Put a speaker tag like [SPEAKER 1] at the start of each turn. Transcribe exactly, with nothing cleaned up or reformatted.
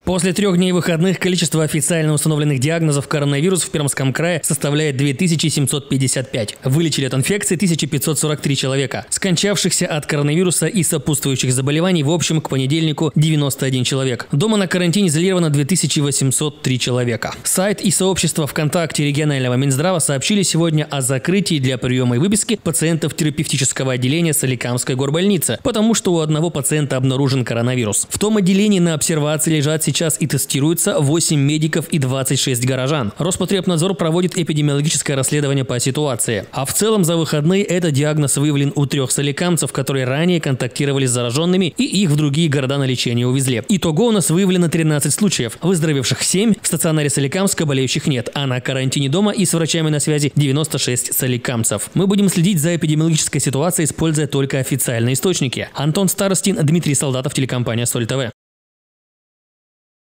[SPEAKER 1] После трех дней выходных количество официально установленных диагнозов коронавирус в Пермском крае составляет две тысячи семьсот пятьдесят пять. Вылечили от инфекции тысяча пятьсот сорок три человека. Скончавшихся от коронавируса и сопутствующих заболеваний в общем к понедельнику девяносто один человек. Дома на карантине изолировано две тысячи восемьсот три человека. Сайт и сообщество ВКонтакте регионального Минздрава сообщили сегодня о закрытии для приема и выписки пациентов терапевтического отделения Соликамской горбольницы, потому что у одного пациента обнаружен коронавирус. В том отделении на обсервации лежат сейчас Сейчас и тестируется восемь медиков и двадцать шесть горожан. Роспотребнадзор проводит эпидемиологическое расследование по ситуации. А в целом за выходные этот диагноз выявлен у трех соликамцев, которые ранее контактировали с зараженными и их в другие города на лечение увезли. Итого у нас выявлено тринадцать случаев. Выздоровевших семь, в стационаре Соликамска болеющих нет, а на карантине дома и с врачами на связи девяносто шесть соликамцев. Мы будем следить за эпидемиологической ситуацией, используя только официальные источники. Антон Старостин, Дмитрий Солдатов, телекомпания Соль ТВ.